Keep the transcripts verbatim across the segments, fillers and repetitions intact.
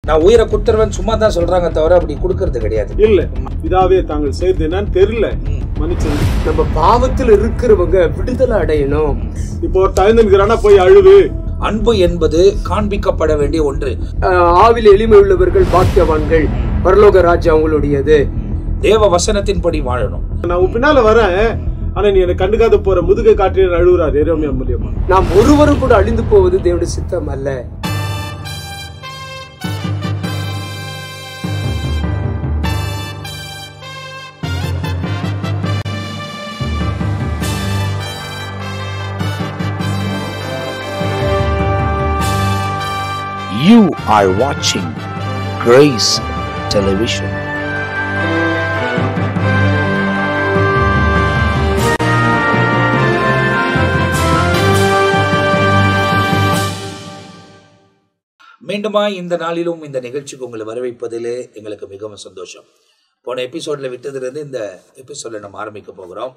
நான் உயிரை குடுத்துறவன் சும்மா தான் சொல்றாங்க தவிர அப்படி கொடுக்கறது கிடையாது. இல்ல, பிதாவே தாங்கள் செய்து என்னன்னு தெரியல மன்னிச்சு. நம்ம பாவத்தில் இருக்கிறவங்க விடுதலை அடையணும். இப்போ ஒரு தயந்துக்கிறானா போய் அழுது. அன்பு என்பது காண்பிக்கப்பட வேண்டிய ஒன்று. ஆவில் எளிமை உள்ளவர்கள் பாக்கியவான்கள், பரலோக ராஜ்யம் அவங்களுடையது. தேவ வசனத்தின்படி வாழணும். நான் உன் பின்னால வரேன், ஆனா நீ எனக்கு கண்டுக்காத போற முதுகை காட்டி அழுகுறாரு எரேமியா மூலியமா. நாம் ஒருவரும் கூட அழிந்து போவது தேவனுடைய சித்தம் அல்ல. You are watching Grace Television. மீண்டுமா இந்த நாளிலும் இந்த நிகழ்ச்சிக்கு உங்களை வரவேற்பதிலே எங்களுக்கு மிகவும் சந்தோஷம். போன எபிசோடில் விட்டதுலேருந்து இந்த எபிசோடில் நம்ம ஆரம்பிக்க போகிறோம்.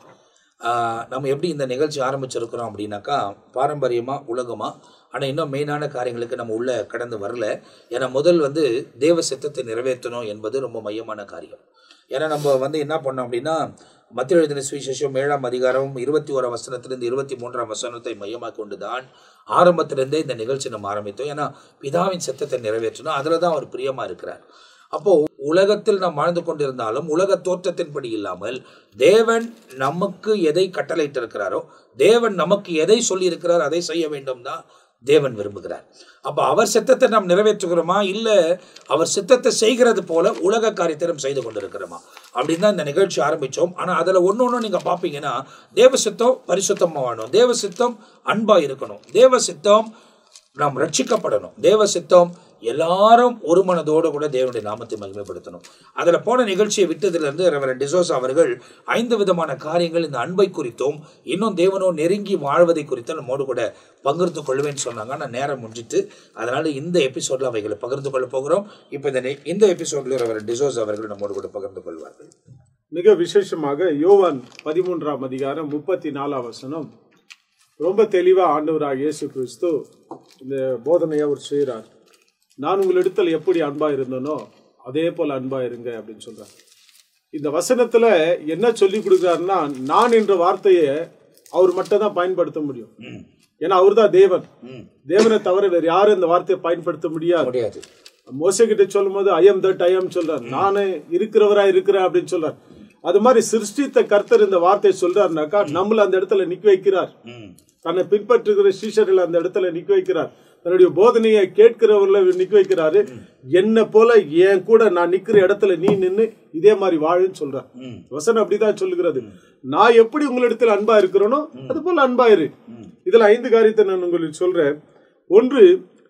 நம்ம எப்படி இந்த நிகழ்ச்சி ஆரம்பிச்சிருக்கிறோம் அப்படின்னாக்கா, பாரம்பரியமாக உலகமாக, ஆனால் இன்னும் மெயினான காரியங்களுக்கு நம்ம உள்ளே கடந்து வரல. ஏன்னா முதல் வந்து தேவ சித்தத்தை நிறைவேற்றணும் என்பது ரொம்ப மையமான காரியம். ஏன்னா நம்ம வந்து என்ன பண்ணோம் அப்படின்னா, மத்திய எழுதின சுவிசேஷம் ஏழாம் அதிகாரம் இருபத்தி ஓராம் வசனத்திலிருந்து இருபத்தி மூன்றாம் வசனத்தை மையமாக கொண்டு தான் ஆரம்பத்திலிருந்தே இந்த நிகழ்ச்சி நம்ம ஆரம்பித்தோம். ஏன்னா பிதாவின் சித்தத்தை நிறைவேற்றணும், அதில் தான் அவர் பிரியமாக இருக்கிறார். அப்போ உலகத்தில் நாம் வாழ்ந்து கொண்டிருந்தாலும் உலக தோற்றத்தின்படி இல்லாமல் தேவன் நமக்கு எதை கட்டளையிட்டு இருக்கிறாரோ, தேவன் நமக்கு எதை சொல்லி இருக்கிறாரோ அதை செய்ய வேண்டும் தான் தேவன் விரும்புகிறார். அப்போ அவர் சித்தத்தை நாம் நிறைவேற்றுகிறோமா, இல்லை அவர் சித்தத்தை செய்கிறது போல உலக காரியத்தை செய்து கொண்டிருக்கிறோமா அப்படின்னு தான் இந்த நிகழ்ச்சி ஆரம்பித்தோம். ஆனால் அதில் ஒன்று ஒன்று நீங்கள் பார்ப்பீங்கன்னா, தேவ சித்தம் பரிசுத்தமாக வாழணும், தேவ சித்தம் அன்பாக இருக்கணும், தேவ சித்தம் நாம் ரட்சிக்கப்படணும், தேவ சித்தம் எல்லாரும் ஒரு மனதோடு கூட தேவனுடைய நாமத்தை மகிமைப்படுத்தணும். அதில் போன நிகழ்ச்சியை விட்டதிலிருந்து ரெவரண்ட் டிசோசா அவர்கள் ஐந்து விதமான காரியங்கள் இந்த அன்பை குறித்தும் இன்னும் தேவனோ நெருங்கி வாழ்வதை குறித்தும் நம்மோடு கூட பகிர்ந்து கொள்வேன்னு சொன்னாங்க. ஆனால் நேரம் முடிஞ்சிட்டு, அதனால இந்த எபிசோடில் அவைகளை பகிர்ந்து கொள்ள போகிறோம். இப்போ இந்த இந்த எபிசோடில் ரெவரண்ட் டிசோசா அவர்கள் நம்மோடு கூட பகிர்ந்து கொள்வார்கள். மிக விசேஷமாக யோவான் பதிமூன்றாம் அதிகாரம் முப்பத்தி நாலாம் வசனம் ரொம்ப தெளிவா ஆண்டவராக இயேசு கிறிஸ்து இந்த போதனையை அவர் செய்கிறார். நான் உங்களிடத்தில் எப்படி அன்பா இருந்தனோ அதே போல அன்பா இருங்க அப்படின்னு சொல்றாரு. இந்த வசனத்துல என்ன சொல்லி கொடுக்குறாருன்னா, நான் என்ற வார்த்தையை அவர் மட்டும் தான் பயன்படுத்த முடியும். ஏன்னா அவர் தான் தேவன். தேவனை தவிர வேறு யாரும் இந்த வார்த்தையை பயன்படுத்த முடியாது. மோசே கிட்ட சொல்லும் போது I am that I am சொல்றாரு, நானே இருக்கிறவரா இருக்கிறேன் அப்படின்னு சொல்றாரு. அது மாதிரி சிருஷ்டித்த கர்த்தர் இந்த வார்த்தையை சொல்றாருனாக்கா நம்மள அந்த இடத்துல நிக்க வைக்கிறார். தன்னை பின்பற்றுகிற சீஷர்கள் அந்த இடத்துல நிக்க வைக்கிறார். தன்னுடைய போதனையை கேட்கிறவர்களை நிக்க வைக்கிறாரு. என்ன போல என் கூட நான் நிக்கிற இடத்துல நீ நின்று இதே மாதிரி வாழுன்னு சொல்றார். வசனம் அப்படிதான் சொல்லுகிறது. நான் எப்படி உங்களிடத்துல அன்பா இருக்கிறேனோ அது போல அன்பாயிரு. இதுல ஐந்து காரியத்தை நான் உங்களுக்கு சொல்றேன். ஒன்று,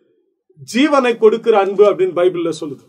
ஜீவனை கொடுக்கிற அன்பு அப்படின்னு பைபிள்ல சொல்லுது.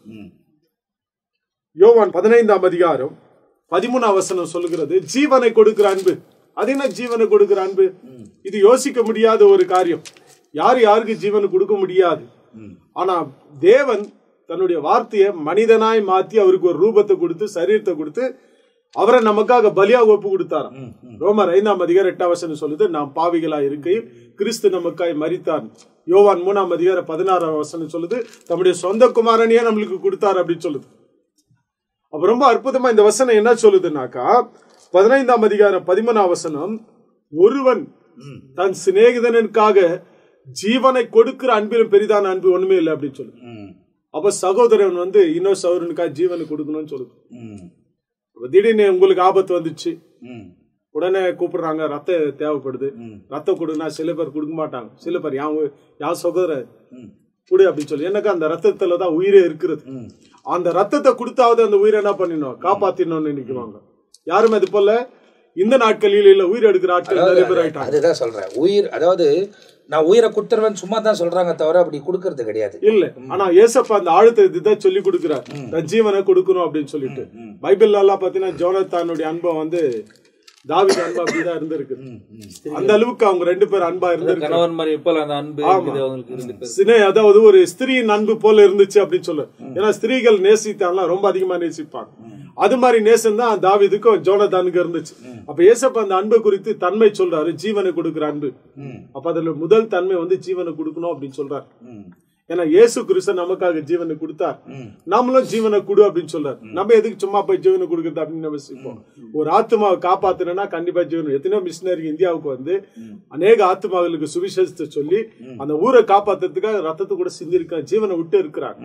யோவான் பதினைந்தாம் அதிகாரம் பதிமூணாம் வசனம் சொல்லுகிறது, ஜீவனை கொடுக்கிற அன்பு. அது என்ன ஜீவனை கொடுக்கிற அன்பு? இது யோசிக்க முடியாத ஒரு காரியம். யாரு யாருக்கு ஜீவனை கொடுக்க முடியாது. ஆனா தேவன் தன்னுடைய வார்த்தையை மனிதனாய் மாத்தி அவருக்கு ஒரு ரூபத்தை கொடுத்து சரீரத்தை கொடுத்து அவரை நமக்காக பலியாக ஒப்பு கொடுத்தாராம். ரோமர் ஐந்தாம் அதிகாரம் எட்டாம் வசனம் சொல்லுது, நாம் பாவிகளா இருக்கையில் கிறிஸ்து நமக்காய் மரித்தார். யோவான் மூணாம் அதிகாரம் பதினாறாம் வசனம் சொல்லுது, தம்முடைய சொந்த குமாரனையே நம்மளுக்கு கொடுத்தார் அப்படின்னு சொல்லுது. அப்ப ரொம்ப அற்புதமா இந்த வசனம் என்ன சொல்லுதுன்னாக்கா, பதினைந்தாம் அதிகாரம் பதிமூணாம் வசனம், ஒருவன் தன் சிநேகிதனுக்காக ஜீவனை கொடுக்கிற அன்பிலும் பெரிதான அன்பு ஒண்ணுமே இல்லை அப்படின்னு சொல்லு. அப்ப சகோதரன் வந்து இன்னொரு சகோதரனுக்காக ஜீவனை கொடுக்கணும்னு சொல்லுது. திடீர்னு உங்களுக்கு ஆபத்து வந்துச்சு, உடனே கூப்பிடுறாங்க, ரத்தம் தேவைப்படுது, ரத்தம் கொடுனா சில பேர் கொடுக்க மாட்டாங்க. சில பேர் யான் சகோதரன் கொடு அப்படின்னு சொல்லி, எனக்கு அந்த ரத்தத்துலதான் உயிரே இருக்கிறது. அந்த ரத்தத்தை கொடுத்தாவது அந்த உயிரை என்ன பண்ணிடணும், காப்பாத்திடணும்னு நினைக்குவாங்க. யாரும் அது போல இந்த நாட்களில் இல்ல உயிர் எடுக்கிற ஆட்கள் நிறைய பேர் ஆயிட்டாங்க. அதுதான் சொல்றேன், உயிர், அதாவது நான் உயிரை கொடுத்துருவேன் சும்மா தான் சொல்றாங்க தவிர அப்படி கொடுக்கறது கிடையாது. இல்ல, ஆனா ஏசப்பா அந்த ஆழத்தை இதுதான் சொல்லி கொடுக்கிறார், தன் ஜீவனை கொடுக்கணும் அப்படின்னு சொல்லிட்டு. பைபிள்ல எல்லாம் பாத்தீங்கன்னா ஜோனத்தானுடைய அன்பம் வந்து தாவீது அன்பா அப்படிதான் இருந்திருக்கு. அந்த அளவுக்கு அவங்க ரெண்டு பேரும் அன்பா இருந்திருக்கு. அதாவது ஒரு ஸ்திரீயின் அன்பு போல இருந்துச்சு அப்படின்னு சொல்ல. ஏன்னா ஸ்திரீகள் நேசித்தாங்க, ரொம்ப அதிகமா நேசிப்பாங்க. அது மாதிரி நேசம் தான் தாவீதுக்கும் ஜோனத்தானுக்கு இருந்துச்சு. அப்ப ஏசப்பா அந்த அன்பு குறித்து தன்மை சொல்றாரு, ஜீவனை கொடுக்கிற அன்பு. அப்ப அதுல முதல் தன்மை வந்து ஜீவனை கொடுக்கணும் அப்படின்னு சொல்றாரு. ஏன்னா இயேசு கிறிஸ்து நமக்காக ஜீவனை கொடுத்தார், நாமளும் ஜீவனை கொடு அப்படின்னு சொல்றாரு. நம்ம எதுக்கு சும்மா போய் ஜீவனை கொடுக்கறது அப்படின்னு நம்ம யோசிப்போம். ஒரு ஆத்மாவை காப்பாத்தணும்னா கண்டிப்பா ஜீவன். எத்தனையோ மிஷினரி இந்தியாவுக்கு வந்து அநேக ஆத்மாக்களுக்கு சுவிசேஷத்தை சொல்லி அந்த ஊரை காப்பாத்துறதுக்காக ரத்தத்தை கூட சிந்திருக்காங்க, ஜீவனை விட்டு இருக்கிறாங்க.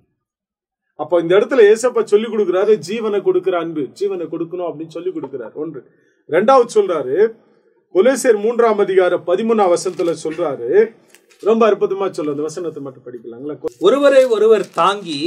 அப்போ இந்த இடத்துல ஏசப்பா சொல்லி கொடுக்கிறாரு, ஜீவனை கொடுக்கிற அன்பு, ஜீவனை கொடுக்கணும் அப்படின்னு சொல்லி கொடுக்கிறாரு. ஒன்று. ரெண்டாவது சொல்றாரு, கொலோசியர் மூன்றாம் அதிகாரம் பதிமூணாம் வசனத்துல சொல்றாரு, ரொம்ப அற்புதமா சொல்ல, அந்த வசனத்தை மட்டும் படிக்கலாங்களா? ஒருவரை ஒருவர் தாங்கி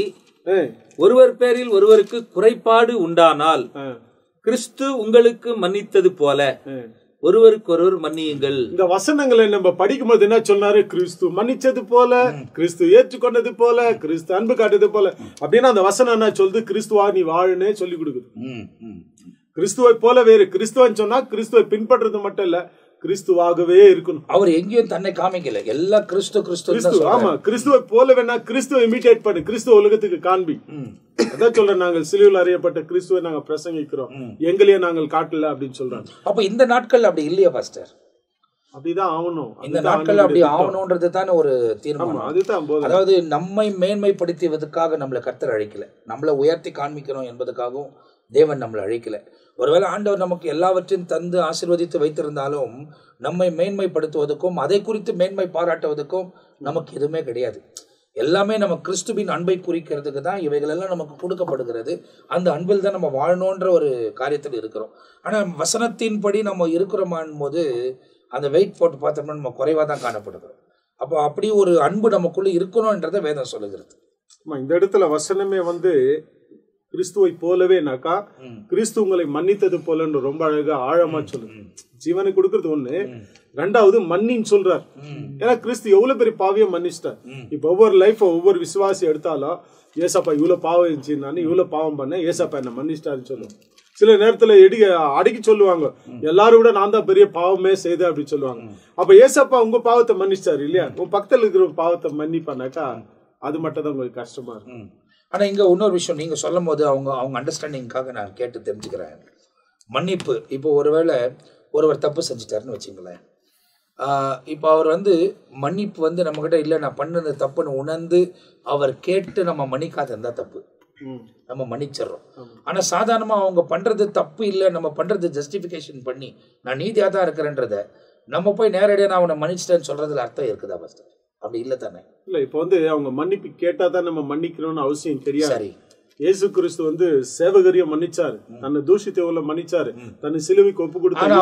ஒருவர் பேரில் ஒருவருக்கு குறைபாடு உண்டானால் கிறிஸ்து உங்களுக்கு மன்னித்தது போல ஒருவருக்கு ஒருவர் மன்னியுங்கள். இந்த வசனங்களை நம்ம படிக்கும்போது என்ன சொன்னாரு? கிறிஸ்து மன்னிச்சது போல, கிறிஸ்து ஏற்றுக்கொண்டது போல, கிறிஸ்து அன்பு காட்டுறது போல அப்படின்னா அந்த வசனம் என்ன சொல்லுது? கிறிஸ்துவா நீ வாழுன்னு சொல்லி கொடுக்குது. கிறிஸ்துவை போல வேறு. கிறிஸ்துவன் சொன்னா கிறிஸ்துவை பின்பற்றது மட்டும் இல்ல, கிறிஸ்துவாகவே இருக்கணும். அவர் எங்கேயும் தன்னை காமிக்கல, எல்லாம் கிறிஸ்து கிறிஸ்து. ஆமா, கிறிஸ்துவை போல வேணா கிறிஸ்துவை இமிட்டேட் பண்ணு, கிறிஸ்துவ உலகத்துக்கு காண்பி. அதான் சொல்றேன், நாங்கள் சிலுவையில் அறியப்பட்ட கிறிஸ்துவை நாங்க பிரசங்கிக்கிறோம், எங்களையே நாங்கள் காட்டல அப்படின்னு சொல்றாங்க. அப்ப இந்த நாட்கள் அப்படி இல்லையா பாஸ்டர்? அப்படிதான் ஆகணும். இந்த நாட்கள் அப்படி ஆகணும்ன்றது தானே ஒரு தீர்மானம். அதுதான், அதாவது நம்மை மேன்மைப்படுத்துவதற்காக நம்மளை கர்த்தர் அழைக்கல, நம்மளை உயர்த்தி காண்பிக்கணும் என்பதற்காகவும் தேவன் நம்மளை அழைக்கல. ஒருவேளை ஆண்டவர் நமக்கு எல்லாவற்றையும் தந்து ஆசீர்வதித்து வைத்திருந்தாலும் நம்மை மேன்மைப்படுத்துவதற்கும் அதை குறித்து மேன்மை பாராட்டுவதற்கும் நமக்கு எதுவுமே கிடையாது. எல்லாமே நம்ம கிறிஸ்துவின் அன்பை குறிக்கிறதுக்கு தான் இவைகள் எல்லாம் நமக்கு கொடுக்கப்படுகிறது. அந்த அன்பில் தான் நம்ம வாழணுன்ற ஒரு காரியத்தில் இருக்கிறோம். ஆனால் வசனத்தின்படி நம்ம இருக்கிறோமான் போது அந்த வெயிட் போட்டு பார்த்தோம்னா நம்ம குறைவாக தான் காணப்படுகிறோம். அப்போ அப்படி ஒரு அன்பு நமக்குள்ள இருக்கணும்ன்றதை வேதம் சொல்லுகிறது. இந்த இடத்துல வசனமே வந்து கிறிஸ்துவை போலவேனாக்கா கிறிஸ்து உங்களை மன்னித்தது போலன்னு ரொம்ப அழகா ஆழமா சொல்லுது. ஜீவனை கொடுக்கறது ஒண்ணு, ரெண்டாவது மன்னின்னு சொல்றார். ஏன்னா கிறிஸ்து எவ்வளவு பெரிய பாவியம் மன்னிச்சிட்டார். இப்ப ஒவ்வொரு லைஃப் ஒவ்வொரு விசுவாசி எடுத்தாலும் ஏசப்பா இவ்வளவு பாவம் இருந்துச்சு, நான் இவ்வளவு பாவம் பண்ணேன், ஏசப்பா என்ன மன்னிச்சிட்டாருன்னு சொல்லுவோம். சில நேரத்துல எடி அடக்கி சொல்லுவாங்க, எல்லாரும் விட நான் தான் பெரிய பாவமே செய்தேன் அப்படின்னு சொல்லுவாங்க. அப்ப ஏசப்பா உங்க பாவத்தை மன்னிச்சிட்டாரு இல்லையா? உங்க பக்கத்துல இருக்கிற பாவத்தை மன்னிப்பானாக்கா அது மட்டும் தான் உங்களுக்கு கஷ்டமா இருக்கும். ஆனால் இங்கே இன்னொரு விஷயம் நீங்கள் சொல்லும் போது அவங்க அவங்க அண்டர்ஸ்டாண்டிங்காக நான் கேட்டு தெரிஞ்சுக்கிறேன். மன்னிப்பு, இப்போ ஒருவேளை ஒருவர் தப்பு செஞ்சுட்டாருன்னு வச்சுங்களேன், இப்போ அவர் வந்து மன்னிப்பு வந்து நம்மக்கிட்ட இல்லை, நான் பண்ணது தப்புன்னு உணர்ந்து அவர் கேட்டு நம்ம மன்னிக்காத இருந்தால் தப்பு, நம்ம மன்னிச்சிடறோம். ஆனால் சாதாரணமாக அவங்க பண்ணுறது தப்பு இல்லை, நம்ம பண்ணுறது ஜஸ்டிஃபிகேஷன் பண்ணி நான் நீதியாக தான் இருக்கிறேன்றத நம்ம போய் நேரடியாக நான் அவனை மன்னிச்சிட்டேன்னு சொல்கிறதுல அர்த்தம் இருக்குதா ஃபஸ்ட்டு? அப்படி இல்லை தானே? இல்லை, இப்போ வந்து அவங்க மன்னிப்பு கேட்டால் தான் நம்ம மன்னிக்கணும்னு அவசியம் தெரியாது. இயேசு கிறிஸ்து வந்து சேவகரியை மன்னிச்சாரு, தன்னை தூஷித்தவங்களை மன்னிச்சாரு, தன்னை சிலுவைக்கு ஒப்பு கொடுத்தாரு,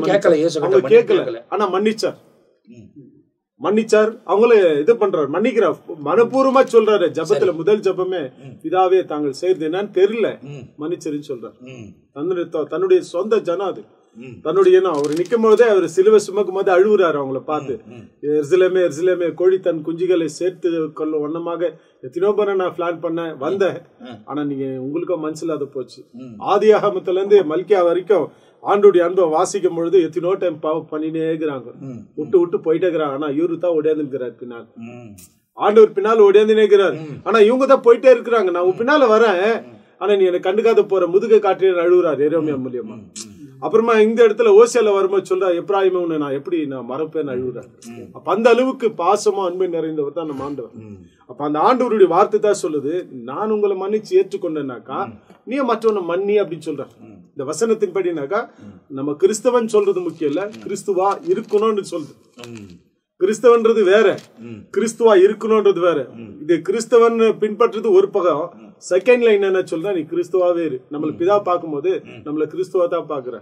கேட்கல ஆனா மன்னிச்சார். மன்னிச்சார், அவங்கள இது பண்றாரு, மன்னிக்கிறார், மனப்பூர்வமா சொல்றாரு. ஜபத்துல முதல் ஜபமே பிதாவே தாங்கள் செய்யறது என்னன்னு தெரியல மன்னிச்சருன்னு சொல்றாரு. தன்னுடைய தன்னுடைய சொந்த ஜனம் அது, தன்னுடைய இனம். அவர் நிக்கும் போதே அவர் சிலுவை சுமக்கும் போது அழுகுறாரு அவங்கள பார்த்து. எருசலேமே எருசலேமே கோழி தன் குஞ்சுகளை சேர்த்து கொள்ளும் வண்ணமாக எத்தனையோ பேரை நான் பிளான் பண்ண வந்தேன், ஆனா நீங்க உங்களுக்கும் மனசில்லாத போச்சு. ஆதி ஆகமத்துல இருந்து மல்கியா வரைக்கும் ஆண்டுடைய அன்பை வாசிக்கும் பொழுது எத்தனோ டைம் பாவம் பண்ணினே இருக்கிறாங்க, விட்டு விட்டு போயிட்டே இருக்கிறாங்க. ஆனா இவரு தான் ஒடியாந்துக்கிறார் பின்னால், ஆண்டவர் பின்னால் ஒடியாந்துனே இருக்கிறார். ஆனா இவங்க தான் போயிட்டே இருக்கிறாங்க, நான் உன் பின்னால வரேன், ஆனா நீ எனக்கு கண்டுக்காத போற முதுகை காட்டி அழுகுறாரு எரேமியா மூலியமா. அப்புறமா இந்த இடத்துல ஓசியால வரும்போது சொல்றா, எப்ராயிமே உன்னை நான் எப்படி நான் மறப்பேன்னு அழுகுறாரு. அப்ப அந்த அளவுக்கு பாசமா அன்பை நிறைந்தவர் தான் நம்ம ஆண்டவர். அப்ப அந்த ஆண்டவருடைய வார்த்தை தான் சொல்லுது, நான் உங்களை மன்னிச்சு ஏற்றுக்கொண்டேனாக்கா நீ மற்றவனை மன்னி அப்படின்னு சொல்ற. இந்த வசனத்தின் படினாக்கா நம்ம கிறிஸ்தவன் சொல்றது முக்கியம் இல்ல, கிறிஸ்துவா இருக்கணும்னு சொல்லுது. கிறிஸ்தவன்றது வேற, கிறிஸ்துவா இருக்கணும்ன்றது வேற. இது கிறிஸ்தவன் பின்பற்றது ஒரு பக்கம், செகண்ட் லைன் என்ன சொல்றா, நீ கிறிஸ்துவாவே இரு. நம்மள பிதா பார்க்கும்போது நம்மள கிறிஸ்துவா தான் பாக்குற,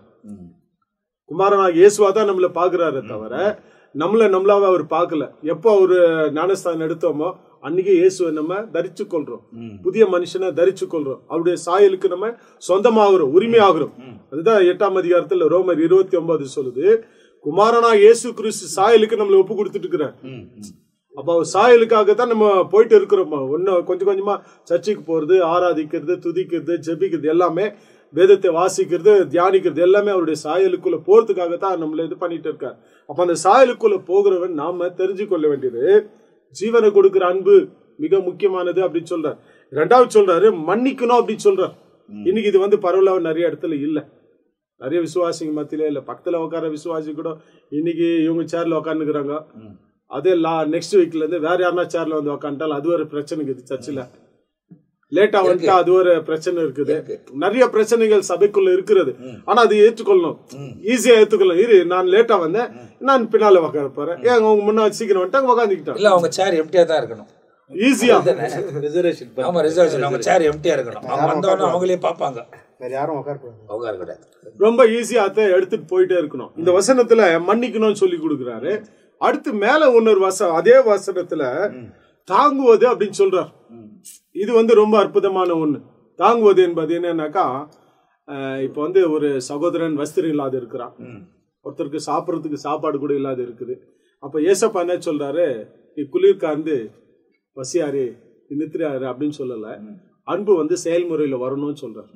குமாரனாக இயேசுவா தான் நம்மள பாக்குறாரு தவிர நம்மள நம்மளாவே அவர் பார்க்கல. எப்போ அவரு ஞானஸ்தானம் எடுத்தோமோ அன்னைக்கு இயேசுவை நம்ம தரிச்சு கொள்றோம், புதிய மனுஷனை தரிச்சு கொள்றோம், அவருடைய சாயலுக்கு நம்ம சொந்தமாகிறோம், உரிமையாகிறோம். அதுதான் எட்டாம் அதிகாரத்துல ரோமர் இருபத்தி ஒன்பது சொல்லுது, குமாரனா இயேசு கிறிஸ்து சாயலுக்கு நம்மள ஒப்பு கொடுத்துட்டு இருக்கிறார். அப்ப அவர் சாயலுக்காகத்தான் நம்ம போயிட்டு இருக்கிறோம். ஒன்னு கொஞ்சம் கொஞ்சமா சர்ச்சைக்கு போறது, ஆராதிக்கிறது, துதிக்கிறது, ஜெபிக்கிறது, எல்லாமே வேதத்தை வாசிக்கிறது, தியானிக்கிறது, எல்லாமே அவருடைய சாயலுக்குள்ள போறதுக்காகத்தான் நம்மள இது பண்ணிட்டு இருக்கார். அப்ப அந்த சாயலுக்குள்ள போகிறவன் நாம தெரிஞ்சு கொள்ள வேண்டியது, ஜீவனை கொடுக்கிற அன்பு மிக முக்கியமானது அப்படின்னு சொல்றார். ரெண்டாவது சொல்றாரு மன்னிக்கணும் அப்படின்னு சொல்றார். இன்னைக்கு இது வந்து பரவலாக நிறைய இடத்துல இல்ல, நிறைய விசுவாசிங்க மத்தியில இல்ல. பக்கத்துல உட்கார விசுவாசி கூட இன்னைக்கு இவங்க சேர்ல உட்காந்துக்கிறாங்க, அதே லா நெக்ஸ்ட் வீக்ல இருந்து வேற யாருன்னா சேர்ல வந்து உக்காண்டாலும் அது ஒரு பிரச்சனை இருக்குது சர்ச்சில். லேட்டா வந்துட்டா அது ஒரு பிரச்சனை இருக்குது. நிறைய பிரச்சனைகள் சபைக்குள்ள இருக்கிறது. ஆனா அது ஏற்றுக்கொள்ளணும், ஈஸியா ஏற்றுக்கொள்ளணும். இரு நான் லேட்டா வந்தேன், நான் பின்னால உட்கார போறேன், ஏன் அவங்க முன்னாடி சீக்கிரம் வந்துட்டாங்க உட்காந்துக்கிட்டாங்க. இல்ல அவங்க சேர் எம்டியா தான் இருக்கணும், ஈஸியா ரிசர்வேஷன். ஆமா ரிசர்வேஷன், அவங்க சேர் எம்டியா இருக்கணும். அவங்க வந்தவொடனே அவங்களே பார்ப்பாங்க, வேற யாரும் உட்கார உட்கார கூடாது. ரொம்ப ஈஸியா எடுத்துட்டு போயிட்டே இருக்கணும். இந்த வசனத்துல மன்னிக்கணும்னு சொல்லி கொடுக்குறாரு. அடுத்து மேல இன்னொரு வசனம், அதே வசனத்துல தாங்குவது அப்படின்னு சொல்றார். இது வந்து ரொம்ப அற்புதமான ஒண்ணு. தாங்குவது என்பது என்னன்னாக்கா, இப்ப வந்து ஒரு சகோதரன் வஸ்திரம் இல்லாத இருக்கிறான், ஒருத்தருக்கு சாப்பிட்றதுக்கு சாப்பாடு கூட இல்லாத இருக்குது. அப்ப ஏசப்பா என்ன சொல்றாரு, நீ குளிர் கார்ந்து பசியாரு நித்திராரு அப்படின்னு சொல்லல, அன்பு வந்து செயல்முறையில வரணும்னு சொல்றாரு.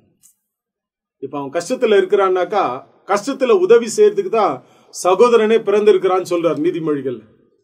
இப்ப அவன் கஷ்டத்துல இருக்கிறான்னாக்கா, கஷ்டத்துல உதவி செய்யறதுக்கு தான் சகோதரனே பிறந்திருக்கிறான்னு சொல்றார் நீதிமொழிகள்.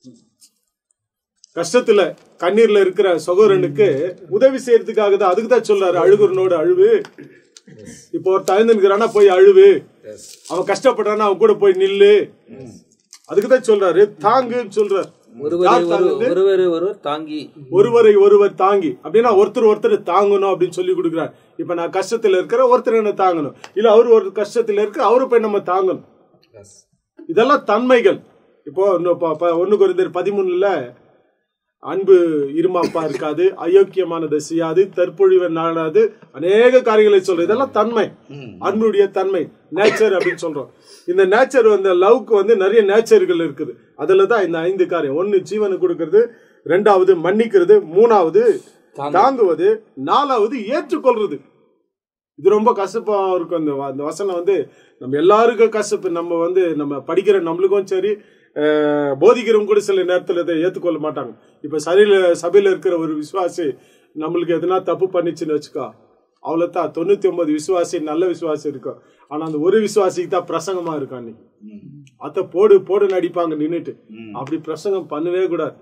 கஷ்டத்துல கண்ணீர்ல இருக்கிற சகோதரனுக்கு உதவி செய்யறதுக்காக தான், அதுக்கு தான் சொல்றாரு அழுகுறனோட அழுவு. இப்போ ஒரு தயந்துக்கிறானா போய் அழுவு, அவன் கஷ்டப்படுறானா அவன் கூட போய் நில்லு, அதுக்குதான் சொல்றாரு தாங்குன்னு சொல்றாரு. ஒருவரை ஒருவர் தாங்கி, ஒருவரை ஒருவர் தாங்கி அப்படின்னா ஒருத்தர் ஒருத்தர் தாங்கணும் அப்படின்னு சொல்லி கொடுக்குறாரு. இப்ப நான் கஷ்டத்துல இருக்கிற ஒருத்தர் என்ன தாங்கணும், இல்ல அவரு ஒரு கஷ்டத்துல இருக்க அவரு போய் நம்ம தாங்கணும். இதெல்லாம் தன்மைகள். இப்போ ஒன்னு கொரிந்தியர் பதிமூணுல அன்பு இருமாப்பா இருக்காது, அயோக்கியமானதை செய்யாது, தற்பொழிவை நாடாது, அநேக காரியங்களை சொல்றோம். இதெல்லாம் தன்மை, அன்புடைய தன்மை, நேச்சர் அப்படின்னு சொல்றோம். இந்த நேச்சர் வந்து லவ்க்கு வந்து நிறைய நேச்சர்கள் இருக்குது. அதுலதான் இந்த ஐந்து காரியம். ஒன்னு ஜீவனை கொடுக்கறது, ரெண்டாவது மன்னிக்கிறது, மூணாவது தாங்குவது, நாலாவது ஏற்றுக்கொள்றது. இது ரொம்ப கசப்பா இருக்கும். அந்த வசனம் வந்து நம்ம எல்லாருக்கும் கசப்பு. நம்ம வந்து நம்ம படிக்கிற நம்மளுக்கும் சரி, போதிக்கிறவங்க கூட சில நேரத்தில் இதை ஏற்றுக்கொள்ள மாட்டாங்க. இப்ப சரியில சபையில இருக்கிற ஒரு விசுவாசி நம்மளுக்கு எதனா தப்பு பண்ணிச்சுன்னு வச்சுக்கோ, அவ்வளவுதான். தொண்ணூத்தி ஒன்பது விசுவாசி நல்ல விசுவாசி இருக்கும், ஆனா அந்த ஒரு விசுவாசிக்கு தான் பிரசங்கமா இருக்கும். அன்னைக்கு அத்த போடு போடுன்னு அடிப்பாங்க நின்னுட்டு. அப்படி பிரசங்கம் பண்ணவே கூடாது.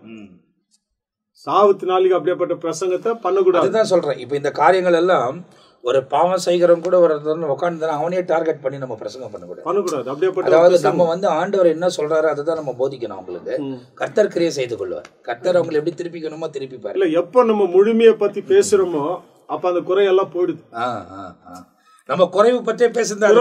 சாவத்து நாளைக்கு அப்படியேப்பட்ட பிரசங்கத்தை பண்ணக்கூடாது. அதுதான் சொல்றேன். இப்ப இந்த காரியங்கள் எல்லாம் ஒரு பாவம் செய்கிறவங்க கூட ஒரு உட்காந்து அவனே டார்கெட் பண்ணி நம்ம பிரசங்கம் பண்ணக்கூடாது பண்ணக்கூடாது அப்படியேப்பட்ட. அதாவது நம்ம வந்து ஆண்டவர் என்ன சொல்றாரு அதுதான் நம்ம போதிக்கணும். அவங்களுக்கு கர்த்தர் கிரியை செய்து கொள்வார். கர்த்தர் அவங்களை எப்படி திருப்பிக்கணுமோ திருப்பிப்பாரு. இல்ல எப்ப நம்ம முழுமையை பத்தி பேசுறோமோ அப்ப அந்த குறையெல்லாம் போயிடுது. நம்ம குறைவு பற்றியே பேசுறதா,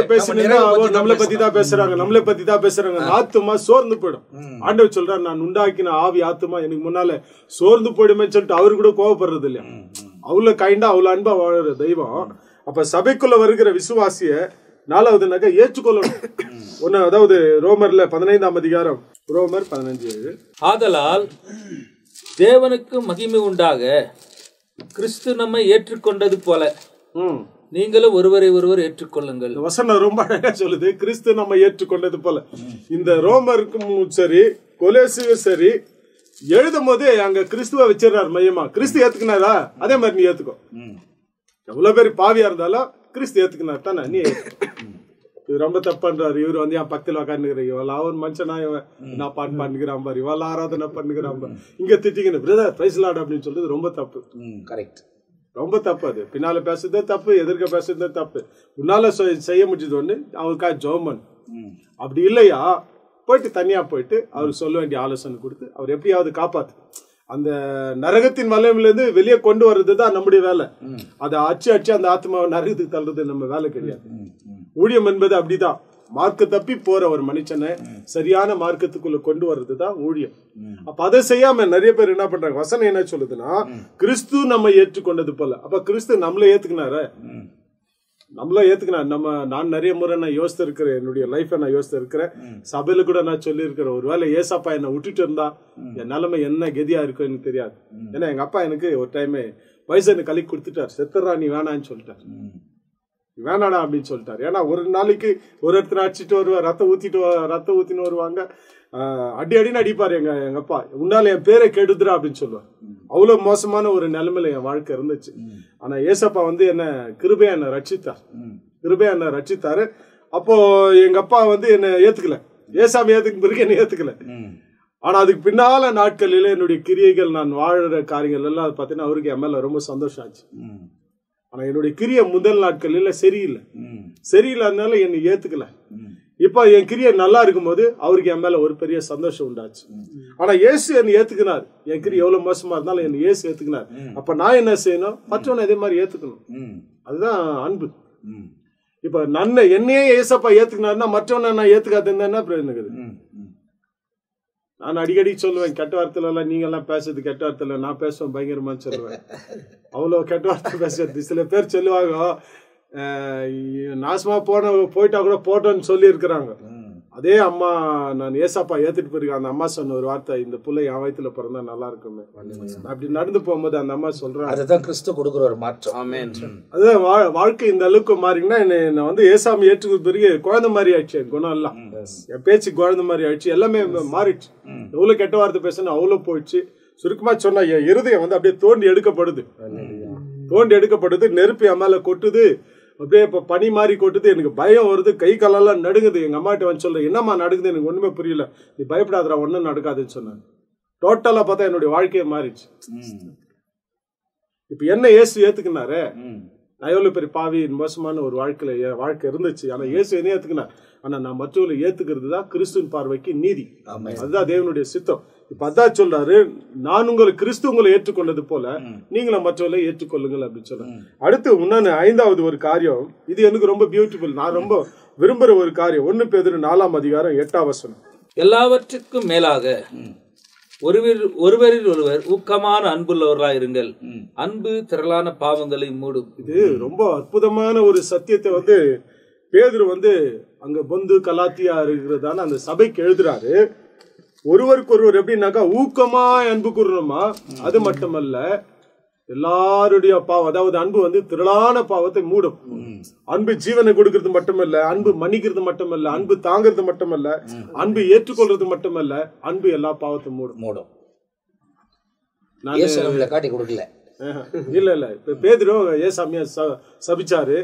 நம்மளை பத்தி தான் பேசுறாங்க, நம்மளை பத்தி தான் பேசுறாங்க. ஆத்துமா சோர்ந்து போயிடும். ஆண்டவர் சொல்றாரு, நான் உண்டாக்கின ஆவி ஆத்துமா எனக்கு முன்னால சோர்ந்து போயிடுமே சொல்லிட்டு அவரு கூட கோவப்படுறது இல்லையா. அவ்வளவு கைண்டா அவ்வளவு அன்பா வாழற தெய்வம். அப்ப சபைக்குள்ள வருகிற விசுவாசிய நாலாவதுனாக்க ஏற்றுக்கொள்ளணும். ஒன்னு அதாவது ரோமர்ல பதினைந்தாம் அதிகாரம், ரோமர் பதினஞ்சு ஏழு, ஆதலால் தேவனுக்கு மகிமை உண்டாக கிறிஸ்து நம்மை ஏற்றுக்கொண்டது போல நீங்களும் ஒருவரை ஒருவர் ஏற்றுக்கொள்ளுங்கள். வசனம் ரொம்ப அழகா சொல்லுது, கிறிஸ்து நம்ம ஏற்றுக்கொண்டது போல. இந்த ரோமருக்கும் சரி கொலேசியும் சரி எழுதும் போது அங்க கிறிஸ்துவ வச்சிடறாரு மையமா. கிறிஸ்து ஏத்துக்கினாரா, அதே மாதிரி நீ ஏத்துக்கோ. எவ்வளவு பேர் பாவியா இருந்தாலும் கிறிஸ்து ஏத்துக்கினார் தானே நீ. இது ரொம்ப தப்புன்றாரு. இவரு வந்து என் பக்கத்துல உட்காந்துக்கிறேன், இவள் அவன் மனுஷனா இவன் நான் பாட்டு பண்ணுகிறான் பாரு, இவள் ஆராதனை பண்ணுகிறான் பாரு, இங்க திட்டிக்கணும் பிரதர் பிரைஸ் லார்ட் அப்படின்னு சொல்றது ரொம்ப தப்பு. கரெக்ட், ரொம்ப தப்பு. அது பின்னால பேசுறதே தப்பு, எதிர்க்க பேசுறதே தப்பு. உன்னால செய்ய முடிஞ்சது ஒண்ணு, அவருக்கா ஜோமன். அப்படி இல்லையா போயிட்டு தனியா போயிட்டு அவருக்கு சொல்ல வேண்டிய ஆலோசனை கொடுத்து அவர் எப்படியாவது காப்பாத்து. அந்த நரகத்தின் வலையிலிருந்து வெளியே கொண்டு வர்றதுதான் நம்முடைய வேலை. அதை அச்சு அச்சு அந்த ஆத்மாவை நரகத்துக்கு தள்ளுறது நம்ம வேலை கிடையாது. ஊழியம் என்பது அப்படிதான். மார்க்க தப்பி போற ஒரு மனுஷனை சரியான மார்க்கத்துக்குள்ள கொண்டு வர்றதுதான் ஊழியம். அப்ப அதை செய்யாம நிறைய பேர் என்ன பண்றாங்க, வசனம் என்ன சொல்லுதுன்னா கிறிஸ்து நம்ம ஏற்றுக்கொண்டது போல. அப்ப கிறிஸ்து நம்மள ஏத்துக்கினார, நம்மள ஏத்துக்கினார். நம்ம நான் நிறைய முறை நான் யோசித்து இருக்கிறேன், என்னுடைய லைஃபை நான் யோசித்து இருக்கிறேன், சபையில கூட நான் சொல்லி இருக்கிறேன். ஒருவேளை ஏசப்பா என்னை விட்டுட்டு இருந்தா என் நிலைமை என்ன கதியா இருக்கும் எனக்கு தெரியாது. ஏன்னா எங்க அப்பா எனக்கு ஒரு டைம் வயசு கலி கொடுத்துட்டார், செத்துறா நீ வேணான்னு சொல்லிட்டார், வேணாடா அப்படின்னு சொல்லிட்டாரு. ஏன்னா ஒரு நாளைக்கு ஒரு இடத்துல அடிச்சுட்டு வருவார், ரத்தம் ஊத்திட்டு ரத்தம் ஊத்தின்னு வருவாங்க, அடி அடின்னு அடிப்பாரு எங்க எங்க அப்பா, உன்னால என் பேரை கெடுதுரா அப்படின்னு சொல்லுவார். அவ்வளவு மோசமான ஒரு நிலைமையில என் வாழ்க்கை இருந்துச்சு. ஆனா ஏசப்பா வந்து என்ன கிருபையா என்ன ரட்சித்தார், கிருபையா என்ன ரட்சித்தாரு. அப்போ எங்க அப்பா வந்து என்ன ஏத்துக்கல, ஏசாமி ஏத்துக்கு பிறகு என்ன ஏத்துக்கல. ஆனா அதுக்கு பின்னால நாட்களில என்னுடைய கிரியைகள், நான் வாழற காரியங்கள் எல்லாம் பாத்தீங்கன்னா அவருக்கு என் மேல ரொம்ப சந்தோஷம் ஆச்சு. ஆனா என்னுடைய கிரிய முதல் நாட்களில சரியில்லை, சரியில்லாதனால என்னை ஏத்துக்கல. இப்ப என் கிரிய நல்லா இருக்கும் போது அவருக்கு என் மேல ஒரு பெரிய சந்தோஷம் உண்டாச்சு. ஆனா இயேசு என்னை ஏத்துக்கினார். என் கிரி எவ்வளவு மோசமா இருந்தாலும் என்னை இயேசு ஏத்துக்கினார். அப்ப நான் என்ன செய்யணும்? மற்றவனை அதே மாதிரி ஏத்துக்கணும். அதுதான் அன்பு. இப்ப நன்னை என்னையே ஏசப்பா ஏத்துக்கினாருன்னா மற்றவனை நான் ஏத்துக்காதுன்னு என்ன பிரயோஜனம்? நான் அடிக்கடி சொல்லுவேன், கெட்ட வார்த்தையில எல்லாம் நீங்க எல்லாம் பேசுறது கெட்ட வார்த்தையில, நான் பேசுவேன் பயங்கரமான்னு சொல்லுவேன். அவ்வளவு கெட்ட வார்த்தை பேசுறது. சில பேர் சொல்லுவாங்க, நாசமா போன போயிட்டா கூட போட்டோன்னு சொல்லி இருக்கிறாங்க. அதே அம்மா நான் ஏசாப்பா ஏத்துட்டு போயிருக்கேன். அந்த அம்மா சொன்ன ஒரு வார்த்தை, இந்த புள்ளை என் வயித்துல பிறந்தா நல்லா இருக்குமே. அப்படி நடந்து போகும்போது அந்த அம்மா சொல்றாங்க, அதுதான் கிறிஸ்து கொடுக்குற ஒரு மாற்றம். அதுதான் வாழ்க்கை இந்த அளவுக்கு மாறிங்கன்னா என்ன வந்து ஏசாமி ஏற்றுக்கு பிறகு குழந்தை மாதிரி ஆயிடுச்சு. என் குணம் எல்லாம், என் பேச்சு குழந்தை மாதிரி ஆயிடுச்சு. எல்லாமே மாறிடுச்சு. எவ்வளவு கெட்ட வார்த்தை பேசணும் அவ்வளவு போயிடுச்சு. சுருக்கமா சொன்னா என் இருதயம் வந்து அப்படியே தோண்டி எடுக்கப்படுது. தோண்டி எடுக்கப்படுது. நெருப்பு என் மேல கொட்டுது. அப்படியே இப்ப பனி மாறி கொட்டுது. எனக்கு பயம் வருது. கை காலெல்லாம் நடுங்குது. எங்க அம்மாட்ட வந்து சொல்றேன், என்னம்மா நடுங்குது? எனக்கு ஒண்ணுமே புரியல. நீ பயப்படாதடா, ஒன்னும் நடக்காதுன்னு சொன்னாங்க. டோட்டலா பார்த்தா என்னுடைய வாழ்க்கையை மாறிடுச்சு. இப்ப என்ன இயேசு ஏத்துக்கினாரு? நான் எவ்வளவு பெரிய பாவி மோசமான ஒரு வாழ்க்கையில என் வாழ்க்கை இருந்துச்சு. ஆனா இயேசு என்ன ஏத்துக்கினார்? ஆனா நான் மற்றவர்களை ஏத்துக்கிறது தான் கிறிஸ்துவின் பார்வைக்கு நீதி. அதுதான் தேவனுடைய சித்தம். இப்ப அதான் சொல்றாரு, நான் உங்களை கிறிஸ்து உங்களை ஏற்றுக்கொண்டது போல நீங்களும் மற்றவர்களை ஏற்றுக்கொள்ளுங்கள் அப்படின்னு சொல்றேன். அடுத்து முன்னாடி ஐந்தாவது ஒரு காரியம், இது எனக்கு ரொம்ப பியூட்டிஃபுல், நான் ரொம்ப விரும்புற ஒரு காரியம். ஒன்னு பேதுரு நாலாம் அதிகாரம் எட்டாம் வசனம். எல்லாவற்றுக்கும் மேலாக ஒருவர் ஒருவரில் ஒருவர் ஊக்கமான அன்புள்ளவர்களாக இருங்கள். அன்பு திரளான பாவங்களை மூடும். இது ரொம்ப அற்புதமான ஒரு சத்தியத்தை வந்து பேதுரு வந்து அங்க பொந்து கலாத்தியா இருக்கிறதான அந்த சபைக்கு எழுதுறாரு. ஒருவருக்கு ஒருவர் எப்படின்னாக்கா ஊக்கமா அன்பு கூறணுமா, அது மட்டுமல்ல எல்லாருடைய பாவம், அதாவது அன்பு வந்து திரளான பாவத்தை மூடும். அன்பு ஜீவனை கொடுக்கறது மட்டுமல்ல, அன்பு மன்னிக்கிறது மட்டுமல்ல, அன்பு தாங்கிறது மட்டுமல்ல, அன்பு ஏற்றுக்கொள்றது மட்டுமல்ல, அன்பு எல்லா பாவத்தை மூடும் மூடும் காட்டி கொடுக்கல. இல்ல இல்ல இப்ப பேதுரு ஏசாமியா சபிச்சாரு,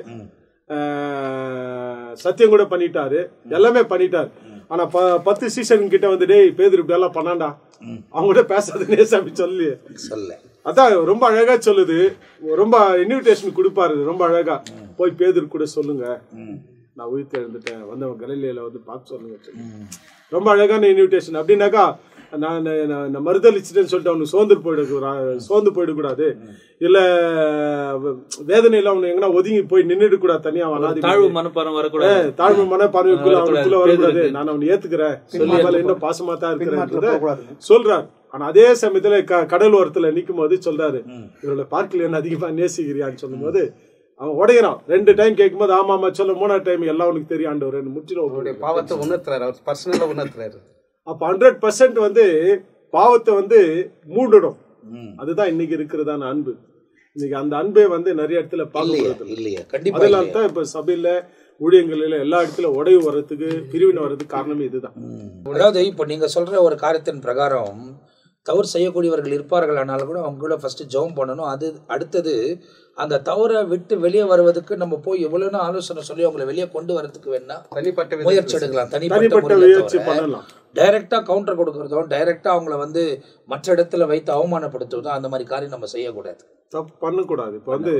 சத்தியம் கூட பண்ணிட்டாரு, எல்லாமே பண்ணிட்டாரு. ஆனா பத்து சீசன் கிட்ட வந்து, டேய் பேதுரு இப்படி எல்லாம் பண்ணாண்டா, அவங்க கூட பேசாதுன்னு ஏசாமி சொல்லி சொல்ல. அதான் ரொம்ப அழகா சொல்லுது. ரொம்ப இன்விடேஷன் கொடுப்பாரு ரொம்ப அழகா. போய் பேதுரு கூட சொல்லுங்க, நான் உயிர்த்து எழுந்துட்டேன், வந்தவன் கலிலேயில வந்து பார்த்து சொல்லுங்க. ரொம்ப அழகான இன்விடேஷன். அப்படின்னாக்கா நான் மறுதளிச்சுட்டேன்னு சொல்லிட்டு அவனுக்கு சோர்ந்து போயிட சோர்ந்து போயிடக்கூடாது. இல்ல வேதனையில அவனு எங்கன்னா ஒதுங்கி போய் நின்றுட கூடாது. தனியா தாழ்வு மனப்பாரம் வரக்கூடாது. தாழ்வு மனப்பான்மைக்குள்ள அவனுக்குள்ள வரக்கூடாது. நான் அவனை ஏத்துக்கிறேன், இன்னும் பாசமா தான் இருக்கிறேன் சொல்றாரு. ஆனா அதே சமயத்துல கடல் ஓரத்துல நிக்கும் போது சொல்றாரு, இவரோட பார்க்கல என்ன அதிகமா நேசிக்கிறியான்னு சொல்லும் போது அவன் உடையிறான். ரெண்டு டைம் கேட்கும் போது ஆமா ஆமா சொல்ல, மூணாவது டைம் எல்லாம் அவனுக்கு தெரியும் ஆண்டவர் முற்றிலும் பாவத்தை உணர்த்துறாரு, அவர் பர்சனலா உணர்த்துறாரு. அப்ப ஹண்ட்ரட் பர்சன்ட் வந்து பாவத்தை வந்து மூடணும். அதுதான் இன்னைக்கு இருக்கிறதான அன்பு. இன்னைக்கு அந்த அன்பே வந்து நிறைய இடத்துல பார்க்க, அதெல்லாம் தான் இப்ப சபையில ஊழியங்களில எல்லா இடத்துல உடைவு வர்றதுக்கு, பிரிவினை வர்றதுக்கு காரணமே இதுதான். அதாவது இப்ப நீங்க சொல்ற ஒரு காரியத்தின் பிரகாரம் தவறு செய்யக்கூடியவர்கள் இருப்பார்கள், ஆனாலும் கூட அவங்க கூட ஃபர்ஸ்ட் ஜெபம் பண்ணணும். அது அடுத்தது அந்த தவறை விட்டு வெளியே வருவதற்கு நம்ம போய் எவ்வளவுனா ஆலோசனை சொல்லி அவங்களை வெளியே கொண்டு வரதுக்கு வேணா தனிப்பட்ட முயற்சி எடுக்கலாம். தனிப்பட்ட முயற்சி பண்ணலாம். டைரக்டா கவுண்டர் கொடுக்கறதோ, டைரக்டா அவங்களை வந்து மற்ற இடத்துல வைத்து அவமானப்படுத்துவதோ, அந்த மாதிரி காரியம் நம்ம செய்யக்கூடாது, தப்பு பண்ணக்கூடாது. இப்போ வந்து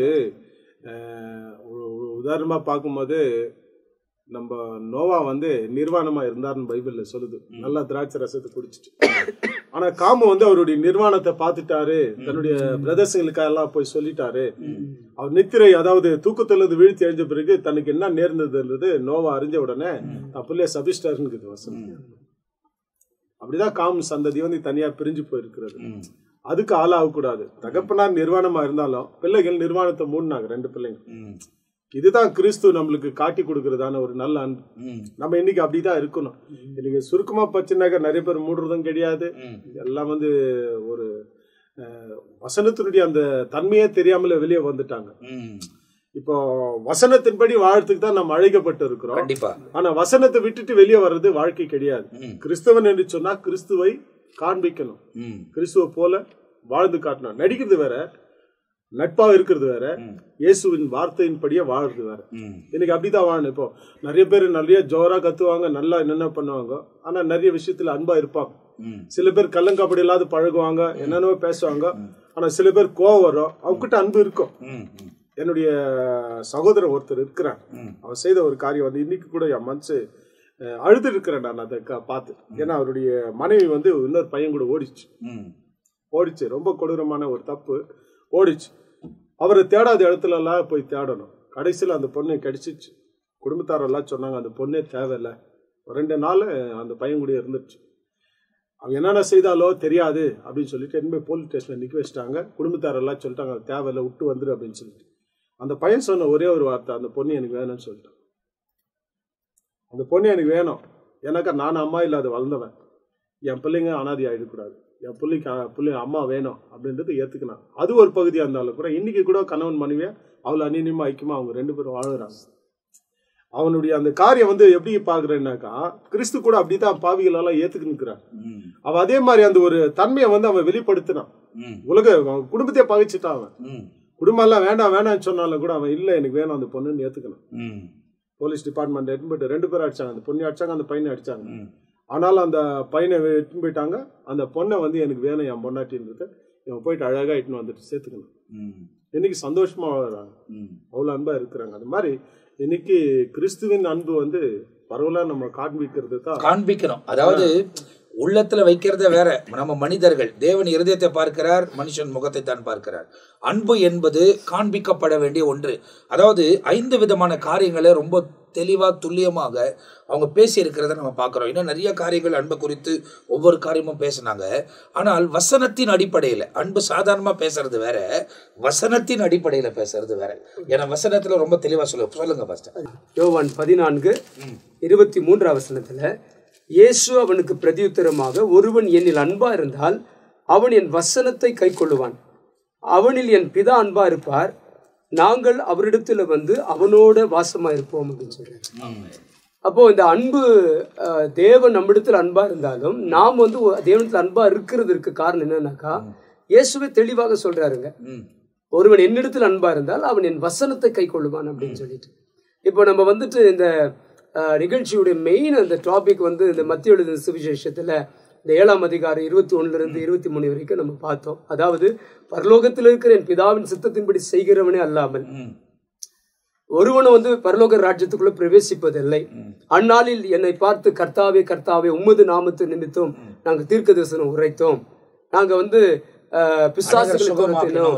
உதாரணமா பார்க்கும்போது நம்ம நோவா வந்து நிர்வாணமா இருந்தாருன்னு பைபிள்ல சொல்லுது. நல்லா திராட்சை ரசத்தை குடிச்சிட்டு. ஆனா காமு வந்து அவருடைய நிர்வாணத்தை பார்த்துட்டாரு, தன்னுடைய பிரதர்ஸங்களுக்காக எல்லாம் போய் சொல்லிட்டாரு. அவர் நித்திரை, அதாவது தூக்கத்துல இருந்து வீழ்ச்சி அழிஞ்ச பிறகு தனக்கு என்ன நேர்ந்ததுன்றது நோவா அறிஞ்ச உடனே தப்புலையே சபிஸ்டாருன்னு வசனம். அப்படிதான் காமு சந்ததி வந்து தனியா பிரிஞ்சு போயிருக்கிறது. அதுக்கு ஆளாக கூடாது. தகப்பனார் நிர்வாணமா இருந்தாலும் பிள்ளைகள் நிர்வாணத்தை மூடினாங்க, ரெண்டு பிள்ளைங்க. இதுதான் கிறிஸ்து நம்மளுக்கு காட்டி கொடுக்கறதான ஒரு நல்ல அன்பு. நம்ம இன்னைக்கு அப்படிதான் இருக்கணும். இன்னைக்கு சுருக்கமா பச்சுனாக்க நிறைய பேர் மூடுறதும் கிடையாது. எல்லாம் வந்து ஒரு வசனத்தினுடைய அந்த தன்மையே தெரியாமல வெளியே வந்துட்டாங்க. இப்போ வசனத்தின்படி வாழறதுக்கு தான் நம்ம அழைக்கப்பட்டு இருக்கிறோம். ஆனா வசனத்தை விட்டுட்டு வெளியே வர்றது வாழ்க்கை கிடையாது. கிறிஸ்தவன் என்று சொன்னா கிறிஸ்துவை காண்பிக்கணும், கிறிஸ்துவ போல வாழ்ந்து காட்டணும். நடிக்கிறது வேற, நட்பா இருக்கிறது வேற, இயேசுவின் வார்த்தையின் படியே வாழ்றது வேற. இன்னைக்கு அப்படிதான் வாழணும். இப்போ நிறைய பேர் நிறைய ஜோரா கத்துவாங்க, நல்லா என்னென்ன பண்ணுவாங்க, ஆனா நிறைய விஷயத்துல அன்பா இருப்பாங்க. சில பேர் கள்ளங்கப்படி இல்லாத பழகுவாங்க, என்னென்னவோ பேசுவாங்க. ஆனா சில பேர் கோவம் வரும், அவங்ககிட்ட அன்பு இருக்கும். என்னுடைய சகோதரர் ஒருத்தர் இருக்கிறார், அவர் செய்த ஒரு காரியம் வந்து இன்னைக்கு கூட என் மனசு அழுது இருக்கிறேன் நான் அதை பார்த்து. ஏன்னா அவருடைய மனைவி வந்து இன்னொரு பையன் கூட ஓடிச்சு ஓடிச்சு ரொம்ப கொடூரமான ஒரு தப்பு ஓடிச்சு. அவரை தேடாத இடத்துல எல்லாம் போய் தேடணும். கடைசியில் அந்த பொண்ணை கிடைச்சிச்சு. குடும்பத்தாரெல்லாம் சொன்னாங்க அந்த பொண்ணே தேவையில்லை. ரெண்டு நாள் அந்த பையன் கூட இருந்துச்சு. அவங்க என்னென்ன செய்தாலோ தெரியாது அப்படின்னு சொல்லிட்டு என்ன போலீஸ் ஸ்டேஷனில் நிற்க வச்சிட்டாங்க. குடும்பத்தாரெல்லாம் சொல்லிட்டாங்க அது தேவையில்லை விட்டு வந்துரு அப்படின்னு சொல்லிட்டு. அந்த பையன் சொன்ன ஒரே ஒரு வார்த்தை, அந்த பொண்ணு எனக்கு வேணும்னு சொல்லிட்டான். அந்த பொண்ணு எனக்கு வேணும், ஏன்னாக்கா நான் அம்மா இல்லாத வளர்ந்தவன், என் பிள்ளைங்க அனாதி ஆகிடக்கூடாது, என் பிள்ளைக்கு பிள்ளைங்க அம்மா வேணும் அப்படின்றது ஏற்றுக்கினான். அது ஒரு பகுதியாக இருந்தாலும் கூட இன்னைக்கு கூட கணவன் மனைவியா அவ்வளோ அந்நியமா ஐக்கியமா அவங்க ரெண்டு பேரும் வாழுறாங்க. அவனுடைய அந்த காரியம் வந்து எப்படி பாக்குறேன்னாக்கா கிறிஸ்து கூட அப்படித்தான் பாவிகளெல்லாம் ஏத்துக்கு நிற்கிறான். அவன் அதே மாதிரி அந்த ஒரு தன்மையை வந்து அவன் வெளிப்படுத்தினான். உலக குடும்பத்தையே பகைச்சிட்டான். அவன் குடும்பம் எல்லாம் வேண்டாம் வேண்டாம்னு சொன்னாலும் கூட அவன் இல்லை எனக்கு வேணும் அந்த பொண்ணுன்னு ஏத்துக்கணும். போலீஸ் டிபார்ட்மெண்ட் எடுத்து போயிட்டு ரெண்டு பேரும் அடிச்சாங்க. அந்த பொண்ணை அடிச்சாங்க, அந்த பையனை அடிச்சாங்க. ஆனாலும் அந்த பையனை எடுத்துன்னு போயிட்டாங்க. அந்த பொண்ணை வந்து எனக்கு வேணும் என் பொண்ணாட்டின்றது இவன் போயிட்டு அழகா இட்டுன்னு வந்துட்டு சேர்த்துக்கணும். இன்னைக்கு சந்தோஷமா வாழ்றாங்க, அவ்வளவு அன்பா இருக்கிறாங்க. அது மாதிரி இன்னைக்கு கிறிஸ்துவின் அன்பு வந்து பரவலா நம்ம காண்பிக்கிறது தான் காண்பிக்கணும். அதாவது உள்ளத்துல வைக்கிறத வேற. நம்ம மனிதர்கள், தேவன் இருதயத்தை பார்க்கிறார், மனுஷன் முகத்தை தான் பார்க்கிறார். அன்பு என்பது காண்பிக்கப்பட வேண்டிய ஒன்று. அதாவது ஐந்து விதமான காரியங்களை ரொம்ப தெளிவா துல்லியமாக அவங்க பேசி இருக்கிறத நம்ம பார்க்கிறோம். இன்னும் நிறைய காரியங்கள் அன்பு குறித்து ஒவ்வொரு காரியமும் பேசினாங்க. ஆனால் வசனத்தின் அடிப்படையில் அன்பு சாதாரணமா பேசுறது வேற, வசனத்தின் அடிப்படையில பேசுறது வேற. ஏன்னா வசனத்துல ரொம்ப தெளிவா சொல்ல சொல்லுங்க பாஸ்டர். யோவான் பதினான்கு இருபத்தி மூன்றாம் வசனத்துல இயேசு அவனுக்கு பிரதியுத்தரமாக, ஒருவன் என்னில் அன்பா இருந்தால் அவன் என் வசனத்தை கை கொள்ளுவான், அவனில் என் பிதா அன்பா இருப்பார், நாங்கள் அவரிடத்துல வந்து அவனோட வாசமா இருப்போம் அப்படின்னு சொல்றாங்க. அப்போ இந்த அன்பு, தேவன் நம்மிடத்துல அன்பா இருந்தாலும் நாம் வந்து தேவனத்துல அன்பா இருக்கிறதுக்கு காரணம் என்னன்னாக்கா இயேசுவே தெளிவாக சொல்றாருங்க, ஒருவன் என்னிடத்தில் அன்பா இருந்தால் அவன் என் வசனத்தை கை கொள்ளுவான் அப்படின்னு சொல்லிட்டு. இப்போ நம்ம வந்துட்டு இந்த நிகழ்ச்சியுடைய மெயின் அந்த டாபிக் வந்து இந்த மத்திய எழுதின சுவிசேஷத்துல இந்த ஏழாம் அதிகாரம் இருபத்தி ஒண்ணுல இருந்து இருபத்தி மூணு வரைக்கும் நம்ம பார்த்தோம். அதாவது பரலோகத்தில் இருக்கிற என் பிதாவின் சித்தத்தின்படி செய்கிறவனே அல்லாமல் ஒருவனும் வந்து பரலோக ராஜ்யத்துக்குள்ள பிரவேசிப்பதில்லை. அந்நாளில் என்னை பார்த்து கர்த்தாவே கர்த்தாவே உம்மது நாமத்து நிமித்தம் நாங்க தீர்க்க தரிசனம் உரைத்தோம், நாங்க வந்து பிசாசுகளை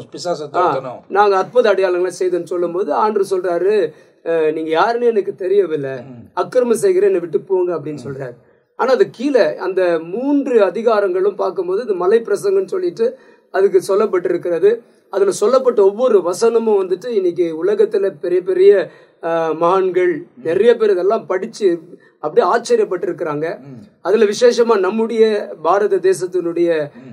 நாங்க அற்புத அடையாளங்களை செய்தோன்னு சொல்லும் போது ஆண்டவர் சொல்றாரு, நீங்க யாருன்னு எனக்கு தெரியவில்லை, அக்கிரமம் செய்கிற என்னை விட்டு போங்க அப்படின்னு சொல்றாரு. ஆனா அது கீழே அந்த மூன்று அதிகாரங்களும் பார்க்கும்போது இது மலை பிரசங்கன்னு சொல்லிட்டு அதுக்கு சொல்லப்பட்டிருக்கிறது. அதுல சொல்லப்பட்ட ஒவ்வொரு வசனமும் வந்துட்டு இன்னைக்கு உலகத்துல பெரிய பெரிய மகான்கள் நிறைய பேர் இதெல்லாம் படிச்சு அப்படியே ஆச்சரியப்பட்டிருக்கிறாங்க. அதுல விசேஷமா நம்முடைய பாரத தேசத்தினுடைய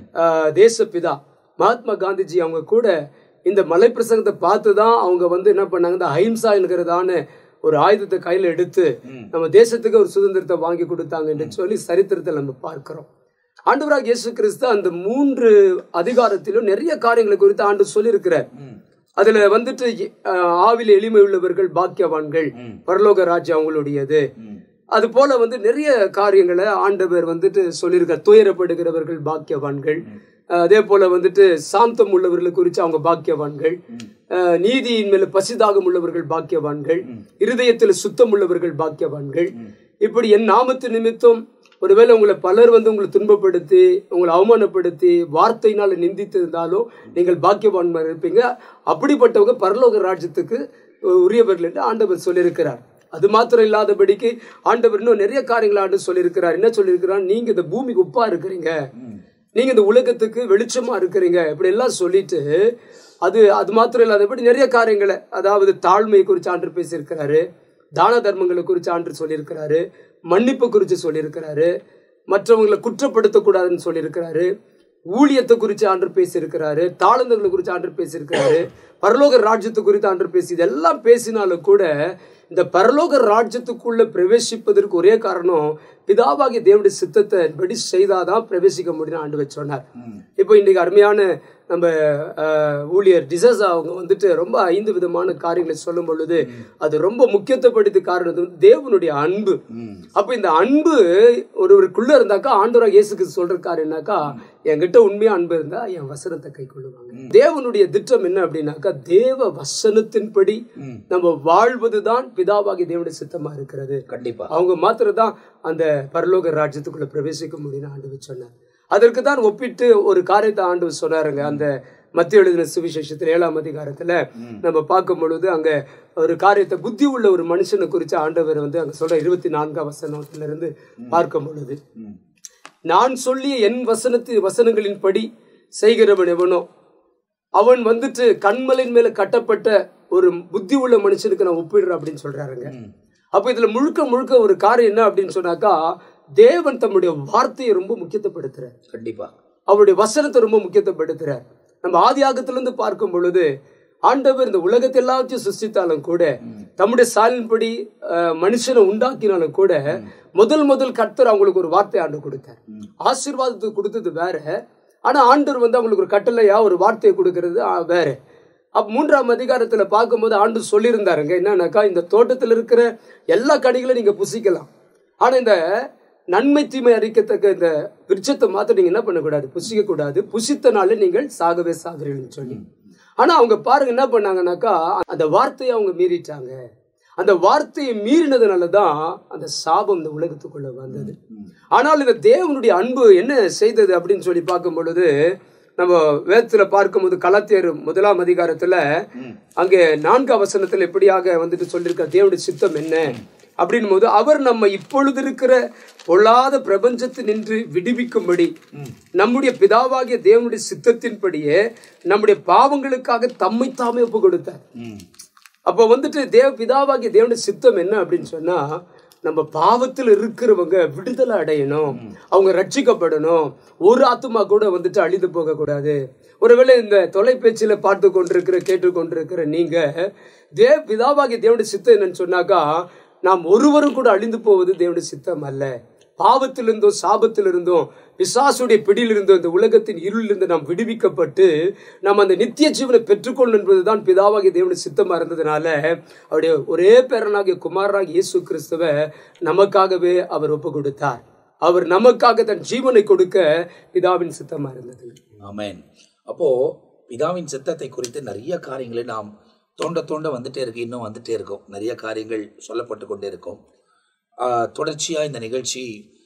தேசப்பிதா மகாத்மா காந்திஜி அவங்க கூட இந்த மலை பிரசங்கத்தை பார்த்துதான் அவங்க வந்து என்ன பண்ணாங்க, இந்த அஹிம்சா என்கிறதான ஒரு ஆயுதத்தை கையில எடுத்து நம்ம தேசத்துக்கு ஒரு சுதந்திரத்தை வாங்கி கொடுத்தாங்க என்று சொல்லி சரித்திரத்தை நம்ம பார்க்கிறோம். ஆண்டவராக இயேசு கிறிஸ்து அந்த மூன்று அதிகாரத்திலும் நிறைய காரியங்களை குறித்து ஆண்டு சொல்லியிருக்கிறார். அதுல வந்துட்டு ஆவில எளிமை உள்ளவர்கள் பாக்கியவான்கள், பரலோக ராஜ்யம் அவங்களுடையது. அது போல வந்து நிறைய காரியங்களை ஆண்டவர் வந்துட்டு சொல்லியிருக்கார். துயரப்படுகிறவர்கள் பாக்கியவான்கள், அதே போல வந்துட்டு சாந்தம் உள்ளவர்களை குறித்து அவங்க பாக்கியவான்கள், நீதியின் மேல பசிதாகம் உள்ளவர்கள் பாக்கியவான்கள், இருதயத்தில் சுத்தம் உள்ளவர்கள் பாக்கியவான்கள். இப்படி என் நாமத்து நிமித்தம் ஒருவேளை உங்களை பலர் வந்து உங்களை துன்பப்படுத்தி உங்களை அவமானப்படுத்தி வார்த்தையினால நிந்தித்து இருந்தாலும் நீங்கள் பாக்கியவான்மார் இருப்பீங்க, அப்படிப்பட்டவங்க பரலோக ராஜ்யத்துக்கு உரியவர்கள் என்று ஆண்டவர் சொல்லியிருக்கிறார். அது மாத்திரம் இல்லாதபடிக்கு ஆண்டவர் இன்னும் நிறைய காரியங்களை ஆண்டு சொல்லியிருக்கிறார். என்ன சொல்லியிருக்கிறார், நீங்க இந்த பூமிக்கு உப்பா இருக்கிறீங்க, நீங்க இந்த உலகத்துக்கு வெளிச்சமா இருக்கிறீங்க, இப்படி எல்லாம் சொல்லிட்டு அது அது மாத்திரம் இல்லாதபடி நிறைய காரியங்களை, அதாவது தாழ்மையை குறித்து ஆண்டு பேசியிருக்கிறாரு, தான தர்மங்களை குறித்து ஆண்டு சொல்லியிருக்கிறாரு, மன்னிப்பு குறித்து சொல்லியிருக்கிறாரு, மற்றவங்களை குற்றப்படுத்தக்கூடாதுன்னு சொல்லியிருக்கிறாரு, ஊழியத்தை குறித்து ஆண்டு பேசியிருக்கிறாரு, தாளந்துகளை குறித்து ஆண்டு பேசியிருக்கிறாரு, பரலோக ராஜ்யத்தை குறித்து ஆண்டு பேசி இதெல்லாம் பேசினாலும் கூட இந்த பரலோக ராஜ்யத்துக்குள்ள பிரவேசிப்பதற்கு ஒரே காரணம் பிதாவாகிய தேவனுடைய சித்தத்தை படி செய்தாதான் பிரவேசிக்க முடியும் ஆண்டவர் சொன்னார். இப்போ இன்னைக்கு அருமையான நம்ம ஊழியர் டிசஸ் அவங்க வந்துட்டு ரொம்ப ஐந்து விதமான காரியங்களை சொல்லும் பொழுது அது ரொம்ப முக்கியத்துவப்படுத்தி காரணம் தேவனுடைய அன்பு. அப்ப இந்த அன்பு ஒருவருக்குள்ள இருந்தாக்கா ஆண்டவராக இயேசுக்கு சொல்றாரு என்னக்கா, என்கிட்ட உண்மையா அன்பு இருந்தா என் வசனத்தை கை கொள்ளுவாங்க. தேவனுடைய திட்டம் என்ன அப்படின்னாக்கா, தேவ வசனத்தின்படி நம்ம வாழ்வதுதான் பிதாவாகிய தேவனுடைய சித்தமா இருக்கிறது. கண்டிப்பா அவங்க மாத்திரம் தான் அந்த பரலோக ராஜ்யத்துக்குள்ள பிரவேசிக்க முடியும்னு ஆண்டவர் சொன்னார். அதற்கு தான் ஒப்பிட்டு ஒரு காரியத்தை ஆண்டவர் சொன்னாருங்க. அந்த மத்திய எழுதின சுவிசேஷத்துல ஏழாம் அதிகாரத்துல நம்ம பார்க்கும் பொழுது அங்க ஒரு காரியத்தை புத்தி உள்ள ஒரு மனுஷனை குறித்து ஆண்டவர் வந்து அங்க சொல்ற இருபத்தி நான்காம் வசனத்துல இருந்து பார்க்கும் பொழுது, நான் சொல்லிய என் வசனத்து வசனங்களின் படி செய்கிறவன் எவனோ அவன் வந்துட்டு கண்மலின் மேல கட்டப்பட்ட ஒரு புத்தி உள்ள மனுஷனுக்கு நான் ஒப்பிடுறேன் அப்படின்னு சொல்றாருங்க. அப்ப இதுல முழுக்க முழுக்க ஒரு காரியம் என்ன அப்படின்னு சொன்னாக்கா, தேவன் தம்முடைய வார்த்தையை ரொம்ப முக்கியத்துவப்படுத்துறார். கண்டிப்பா அவருடைய வசனத்தை ரொம்ப முக்கியத்துவப்படுத்துறார். நம்ம ஆதி ஆகத்திலிருந்து பார்க்கும் பொழுது ஆண்டவர் இந்த உலகத்தை எல்லாத்தையும் சிருஷ்டித்தாலும் கூட, தம்முடைய சாலின்படி மனுஷனை உண்டாக்கினாலும் கூட, முதல் முதல் கர்த்தர் அவங்களுக்கு ஒரு வார்த்தை ஆண்டு கொடுத்தார். ஆசீர்வாதத்துக்கு கொடுத்தது வேற, ஆனா ஆண்டவர் வந்து அவங்களுக்கு ஒரு கட்டளையா ஒரு வார்த்தையை கொடுக்கறது வேற. அப்ப மூன்றாம் அதிகாரத்துல பார்க்கும்போது ஆண்டு சொல்லியிருந்தாருங்க என்னன்னாக்கா, இந்த தோட்டத்தில் இருக்கிற எல்லா கனிகளையும் நீங்க புசிக்கலாம், ஆனா இந்த நன்மை தீமை அறிக்கத்தக்க இந்த விருட்சத்தை மாத்திரம் நீங்க என்ன பண்ணக்கூடாது, புசிக்க கூடாது, புசித்தனால நீங்கள் சாகவே சாகிறீங்கன்னு சொல்லி. ஆனா அவங்க பாருங்க என்ன பண்ணாங்கன்னாக்கா, அந்த வார்த்தையை அவங்க மீறிட்டாங்க. அந்த வார்த்தையை மீறினதுனாலதான் அந்த சாபம் இந்த உலகத்துக்குள்ள வந்தது. ஆனால் இந்த தேவனுடைய அன்பு என்ன செய்தது அப்படின்னு சொல்லி பார்க்கும் பொழுது, நம்ம வேதத்துல பார்க்கும்போது கலாத்தியர் முதலாம் அதிகாரத்துல அங்கே நான்காம் வசனத்துல எப்படியாக வந்துட்டு சொல்லியிருக்க தேவனுடைய சித்தம் என்ன அப்படின் போது, அவர் நம்ம இப்பொழுது இருக்கிற பொல்லாத பிரபஞ்சத்தை நின்று விடுவிக்கும்படி நம்முடைய பிதாவாகிய தேவனுடைய சித்தத்தின்படியே நம்முடைய பாவங்களுக்காக தம்மை தாமே ஒப்பு கொடுத்தார். அப்ப வந்துட்டு தேவ பிதாவாகிய தேவனுடைய சித்தம் என்ன அப்படின்னு சொன்னா, நம்ம பாவத்தில் இருக்கிறவங்க விடுதலை அடையணும், அவங்க ரட்சிக்கப்படணும், ஒரு ஆத்துமா கூட வந்துட்டு அழிந்து போக கூடாது. ஒருவேளை இந்த தொலைபேச்சியில பார்த்து கொண்டிருக்கிற கேட்டுக்கொண்டிருக்கிற நீங்க தேவ பிதாவாகிய தேவனுடைய சித்தம் என்னன்னு சொன்னாக்கா, நாம் ஒருவரும் கூட அழிந்து போவது தேவனுடைய சித்தம் அல்ல. பாவத்திலிருந்தும் சாபத்திலிருந்தும் பிசாசுடைய பிடியிலிருந்தும் இந்த உலகத்தின் இருளிலிருந்து நாம் விடுவிக்கப்பட்டு நாம் அந்த நித்திய ஜீவனை பெற்றுக்கொள்ளும் என்பதுதான் பிதாவாகிய தேவனுடைய சித்தமா இருந்ததுனால அவருடைய ஒரே பேரனாகிய குமாரனாகிய இயேசு கிறிஸ்துவை நமக்காகவே அவர் ஒப்பு கொடுத்தார். அவர் நமக்காக தன் ஜீவனை கொடுக்க பிதாவின் சித்தமா இருந்தது. ஆமென். அப்போ பிதாவின் சித்தத்தை குறித்து நிறைய காரியங்களை நாம் தோண்ட தோண்ட வந்துட்டே இருக்கு, இன்னும் வந்துட்டே இருக்கும். நிறைய காரியங்கள் சொல்லப்பட்டு கொண்டே இருக்கும். தொடர்ச்சியாக இந்த நிகழ்ச்சி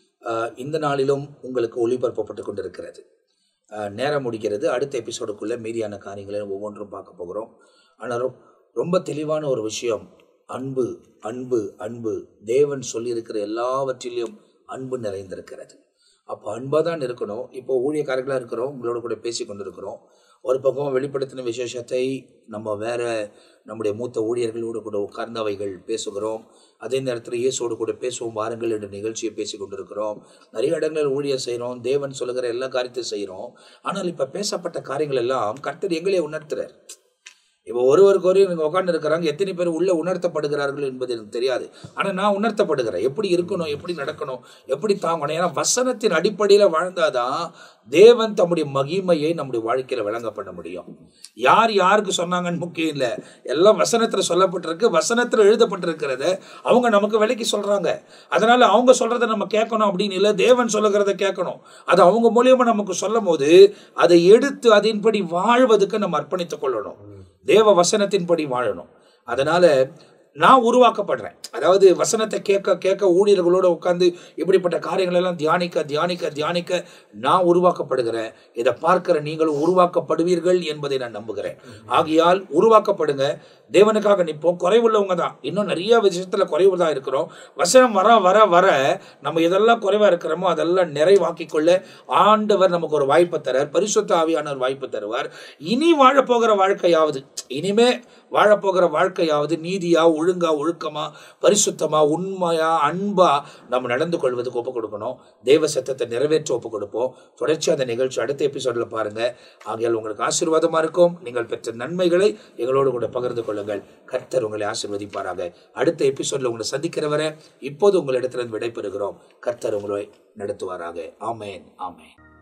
இந்த நாளிலும் உங்களுக்கு ஒளிபரப்பப்பட்டு கொண்டிருக்கிறது. நேரம் முடிக்கிறது. அடுத்த எபிசோடுக்குள்ளே மீதியான காரியங்களை ஒவ்வொன்றும் பார்க்க போகிறோம். ஆனால் ரொம்ப தெளிவான ஒரு விஷயம், அன்பு அன்பு அன்பு. தேவன் சொல்லியிருக்கிற எல்லாவற்றிலையும் அன்பு நிறைந்திருக்கிறது. அப்போ அன்பாக தான் இருக்கணும். இப்போ ஊழியக்காரர்களாக இருக்கிறோம், உங்களோட கூட பேசி கொண்டிருக்கிறோம். ஒரு பக்கம் வெளிப்படுத்தின விசேஷத்தை நம்ம வேற நம்முடைய மூத்த ஊழியர்களோடு கூட உட்கார்ந்தவைகள் பேசுகிறோம். அதே நேரத்தில் இயேசோடு கூட பேசுவோம் வாருங்கள் என்ற நிகழ்ச்சியை பேசி கொண்டிருக்கிறோம். நிறைய இடங்களில் ஊழியர் செய்கிறோம், தேவன் சொல்லுகிற எல்லா காரியத்தையும் செய்கிறோம். ஆனால் இப்போ பேசப்பட்ட காரியங்கள் எல்லாம் கர்த்தர் எங்களே உணர்த்துறார். இப்போ ஒருவருக்கு ஒரு நீங்கள் உட்காந்து இருக்கிறாங்க, எத்தனை பேர் உள்ள உணர்த்தப்படுகிறார்கள் என்பது எனக்கு தெரியாது. ஆனால் நான் உணர்த்தப்படுகிறேன், எப்படி இருக்கணும், எப்படி நடக்கணும், எப்படி தாங்கணும். ஏன்னா வசனத்தின் அடிப்படையில் வாழ்ந்தாதான் தேவன் தம்முடைய மகிமையை நம்முடைய வாழ்க்கையில் விளங்க பண்ண முடியும். யார் யாருக்கு சொன்னாங்கன்னு முக்கியம் இல்லை, எல்லாம் வசனத்தில் சொல்லப்பட்டிருக்கு, வசனத்தில் எழுதப்பட்டிருக்கிறத அவங்க நமக்கு விலைக்கு சொல்கிறாங்க. அதனால் அவங்க சொல்கிறத நம்ம கேட்கணும் அப்படின்னு இல்லை, தேவன் சொல்லுகிறத கேட்கணும். அது அவங்க மூலியமாக நமக்கு சொல்லும் போது அதை எடுத்து அதன்படி வாழ்வதற்கு நம்ம அர்ப்பணித்துக் கொள்ளணும், தேவ வசனத்தின்படி வாழணும். அதனால நான் உருவாக்கப்படுறேன். அதாவது வசனத்தை கேட்க கேட்க ஊழியர்களோடு உட்காந்து இப்படிப்பட்ட காரியங்கள் எல்லாம் தியானிக்க தியானிக்க தியானிக்க நான் உருவாக்கப்படுகிறேன். இதை பார்க்கிற நீங்களும் உருவாக்கப்படுவீர்கள் என்பதை நான் நம்புகிறேன். ஆகையால் உருவாக்கப்படுங்க, தேவனுக்காக நிற்போம். குறைவுள்ளவங்க தான், இன்னும் நிறைய விஷயத்துல குறைவு தான் இருக்கிறோம். வசனம் வர வர வர நம்ம எதெல்லாம் குறைவா இருக்கிறோமோ அதெல்லாம் நிறைவாக்கி கொள்ள ஆண்டவர் நமக்கு ஒரு வாய்ப்பு தரார், பரிசுத்த ஆவியானவர் வாய்ப்பு தருவார். இனி வாழப்போகிற வாழ்க்கையாவது, இனிமே வாழப்போகிற வாழ்க்கையாவது நீதியா, ஒழுங்கா, ஒழுக்கமா, பரிசுத்தமா, உண்மையா, அன்பா நம்ம நடந்து கொள்வதுக்கு ஒப்பு கொடுக்கணும். தேவ சத்தத்தை நிறைவேற்ற ஒப்பு கொடுப்போம். தொடர்ச்சி அந்த நிகழ்ச்சி அடுத்த எபிசோட்ல பாருங்க. ஆகையால் உங்களுக்கு ஆசீர்வாதமா இருக்கும். நீங்கள் பெற்ற நன்மைகளை எங்களோடு கூட பகிர்ந்து கொள்ளுங்கள். கர்த்தர் உங்களை ஆசீர்வதிப்பாராக. அடுத்த எபிசோட்ல உங்களை சந்திக்கிறவரை இப்போது உங்களிடத்திலிருந்து விடைபெறுகிறோம். கர்த்தர் உங்களை நடத்துவாராக. ஆமேன், ஆமேன்.